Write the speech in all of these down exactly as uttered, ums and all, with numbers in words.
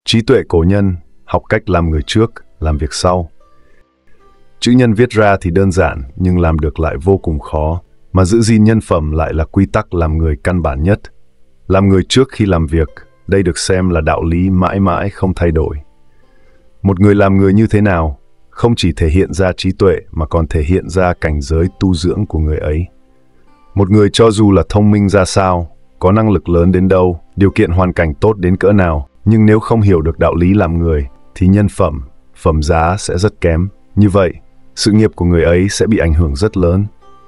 Trí tuệ cổ nhân, học cách làm người trước, làm việc sau. Chữ nhân viết ra thì đơn giản, nhưng làm được lại vô cùng khó, mà giữ gìn nhân phẩm lại là quy tắc làm người căn bản nhất. Làm người trước khi làm việc, đây được xem là đạo lý mãi mãi không thay đổi. Một người làm người như thế nào, không chỉ thể hiện ra trí tuệ mà còn thể hiện ra cảnh giới tu dưỡng của người ấy. Một người cho dù là thông minh ra sao, có năng lực lớn đến đâu, điều kiện hoàn cảnh tốt đến cỡ nào, nhưng nếu không hiểu được đạo lý làm người, thì nhân phẩm, phẩm giá sẽ rất kém. Như vậy, sự nghiệp của người ấy sẽ bị ảnh hưởng rất lớn.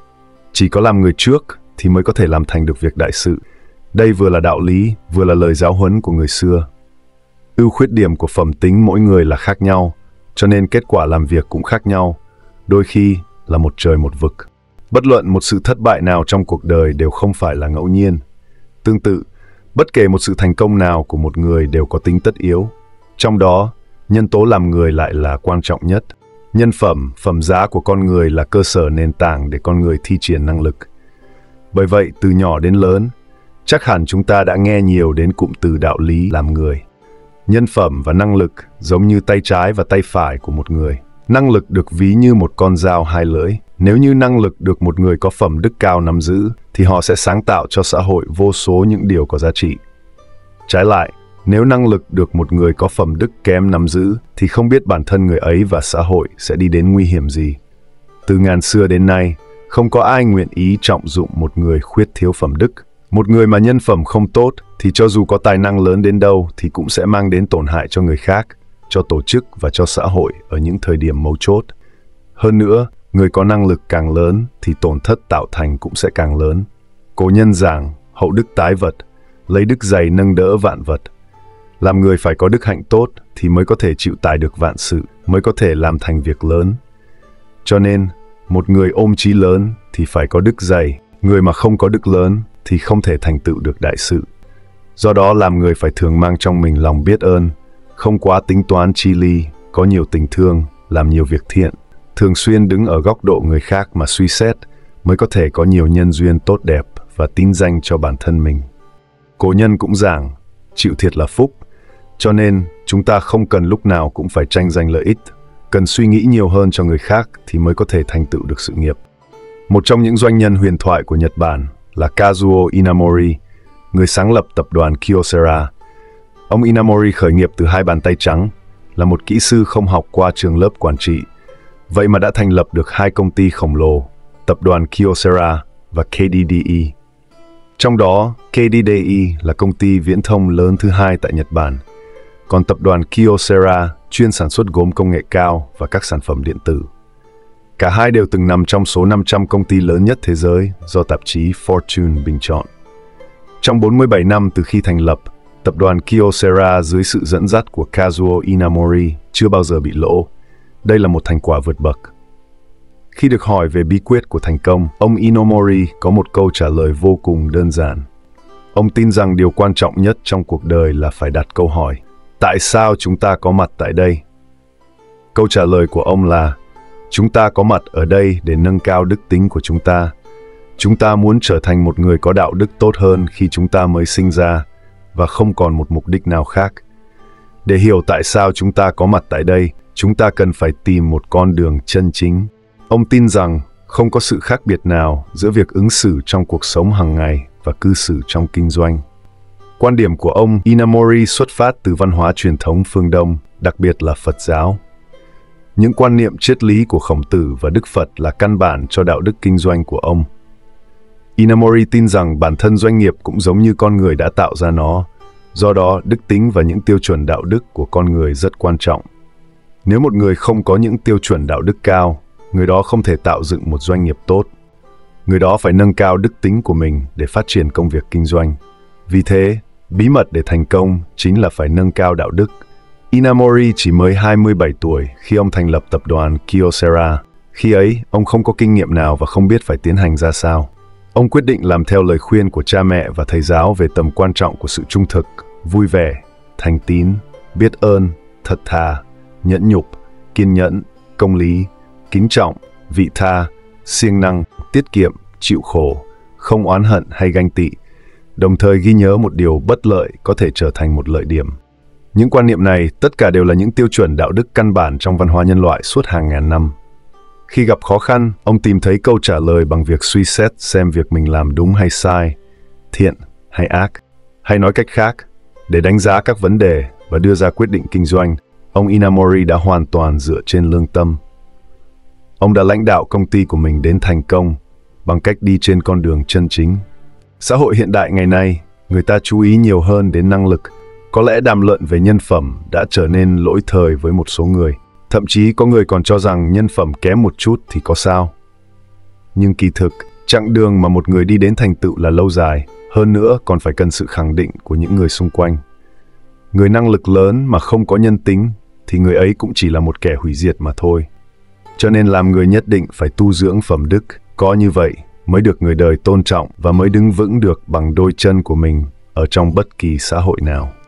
Chỉ có làm người trước thì mới có thể làm thành được việc đại sự. Đây vừa là đạo lý, vừa là lời giáo huấn của người xưa. Ưu khuyết điểm của phẩm tính mỗi người là khác nhau, cho nên kết quả làm việc cũng khác nhau, đôi khi là một trời một vực. Bất luận một sự thất bại nào trong cuộc đời đều không phải là ngẫu nhiên. Tương tự, bất kể một sự thành công nào của một người đều có tính tất yếu. Trong đó, nhân tố làm người lại là quan trọng nhất. Nhân phẩm, phẩm giá của con người là cơ sở nền tảng để con người thi triển năng lực. Bởi vậy, từ nhỏ đến lớn, chắc hẳn chúng ta đã nghe nhiều đến cụm từ đạo lý làm người. Nhân phẩm và năng lực giống như tay trái và tay phải của một người. Năng lực được ví như một con dao hai lưỡi. Nếu như năng lực được một người có phẩm đức cao nắm giữ, thì họ sẽ sáng tạo cho xã hội vô số những điều có giá trị. Trái lại, nếu năng lực được một người có phẩm đức kém nắm giữ, thì không biết bản thân người ấy và xã hội sẽ đi đến nguy hiểm gì. Từ ngàn xưa đến nay, không có ai nguyện ý trọng dụng một người khuyết thiếu phẩm đức. Một người mà nhân phẩm không tốt, thì cho dù có tài năng lớn đến đâu, thì cũng sẽ mang đến tổn hại cho người khác, cho tổ chức và cho xã hội ở những thời điểm mấu chốt. Hơn nữa, người có năng lực càng lớn, thì tổn thất tạo thành cũng sẽ càng lớn. Cổ nhân giảng, hậu đức tái vật, lấy đức dày nâng đỡ vạn vật. Làm người phải có đức hạnh tốt thì mới có thể chịu tải được vạn sự, mới có thể làm thành việc lớn. Cho nên, một người ôm chí lớn thì phải có đức dày, người mà không có đức lớn thì không thể thành tựu được đại sự. Do đó làm người phải thường mang trong mình lòng biết ơn, không quá tính toán chi ly, có nhiều tình thương, làm nhiều việc thiện, thường xuyên đứng ở góc độ người khác mà suy xét, mới có thể có nhiều nhân duyên tốt đẹp và tín danh cho bản thân mình. Cổ nhân cũng giảng, chịu thiệt là phúc, cho nên chúng ta không cần lúc nào cũng phải tranh giành lợi ích, cần suy nghĩ nhiều hơn cho người khác thì mới có thể thành tựu được sự nghiệp. Một trong những doanh nhân huyền thoại của Nhật Bản là Kazuo Inamori, người sáng lập tập đoàn Kyocera. Ông Inamori khởi nghiệp từ hai bàn tay trắng, là một kỹ sư không học qua trường lớp quản trị, vậy mà đã thành lập được hai công ty khổng lồ, tập đoàn Kyocera và K D D E. Trong đó, K D D E là công ty viễn thông lớn thứ hai tại Nhật Bản, còn tập đoàn Kyocera chuyên sản xuất gốm công nghệ cao và các sản phẩm điện tử. Cả hai đều từng nằm trong số năm trăm công ty lớn nhất thế giới do tạp chí Fortune bình chọn. Trong bốn mươi bảy năm từ khi thành lập, tập đoàn Kyocera dưới sự dẫn dắt của Kazuo Inamori chưa bao giờ bị lỗ. Đây là một thành quả vượt bậc. Khi được hỏi về bí quyết của thành công, ông Inamori có một câu trả lời vô cùng đơn giản. Ông tin rằng điều quan trọng nhất trong cuộc đời là phải đặt câu hỏi, tại sao chúng ta có mặt tại đây? Câu trả lời của ông là, chúng ta có mặt ở đây để nâng cao đức tính của chúng ta. Chúng ta muốn trở thành một người có đạo đức tốt hơn khi chúng ta mới sinh ra, và không còn một mục đích nào khác. Để hiểu tại sao chúng ta có mặt tại đây, chúng ta cần phải tìm một con đường chân chính. Ông tin rằng không có sự khác biệt nào giữa việc ứng xử trong cuộc sống hàng ngày và cư xử trong kinh doanh. Quan điểm của ông Inamori xuất phát từ văn hóa truyền thống phương Đông, đặc biệt là Phật giáo. Những quan niệm triết lý của Khổng Tử và Đức Phật là căn bản cho đạo đức kinh doanh của ông. Inamori tin rằng bản thân doanh nghiệp cũng giống như con người đã tạo ra nó, do đó đức tính và những tiêu chuẩn đạo đức của con người rất quan trọng. Nếu một người không có những tiêu chuẩn đạo đức cao, người đó không thể tạo dựng một doanh nghiệp tốt. Người đó phải nâng cao đức tính của mình để phát triển công việc kinh doanh. Vì thế, bí mật để thành công chính là phải nâng cao đạo đức. Inamori chỉ mới hai mươi bảy tuổi khi ông thành lập tập đoàn Kyocera. Khi ấy, ông không có kinh nghiệm nào và không biết phải tiến hành ra sao. Ông quyết định làm theo lời khuyên của cha mẹ và thầy giáo về tầm quan trọng của sự trung thực, vui vẻ, thành tín, biết ơn, thật thà, nhẫn nhục, kiên nhẫn, công lý, kính trọng, vị tha, siêng năng, tiết kiệm, chịu khổ, không oán hận hay ganh tị, đồng thời ghi nhớ một điều bất lợi có thể trở thành một lợi điểm. Những quan niệm này tất cả đều là những tiêu chuẩn đạo đức căn bản trong văn hóa nhân loại suốt hàng ngàn năm. Khi gặp khó khăn, ông tìm thấy câu trả lời bằng việc suy xét xem việc mình làm đúng hay sai, thiện hay ác. Hay nói cách khác, để đánh giá các vấn đề và đưa ra quyết định kinh doanh, ông Inamori đã hoàn toàn dựa trên lương tâm. Ông đã lãnh đạo công ty của mình đến thành công bằng cách đi trên con đường chân chính. Xã hội hiện đại ngày nay, người ta chú ý nhiều hơn đến năng lực. Có lẽ đàm luận về nhân phẩm đã trở nên lỗi thời với một số người. Thậm chí có người còn cho rằng nhân phẩm kém một chút thì có sao. Nhưng kỳ thực, chặng đường mà một người đi đến thành tựu là lâu dài, hơn nữa còn phải cần sự khẳng định của những người xung quanh. Người năng lực lớn mà không có nhân tính thì người ấy cũng chỉ là một kẻ hủy diệt mà thôi. Cho nên làm người nhất định phải tu dưỡng phẩm đức, có như vậy mới được người đời tôn trọng và mới đứng vững được bằng đôi chân của mình ở trong bất kỳ xã hội nào.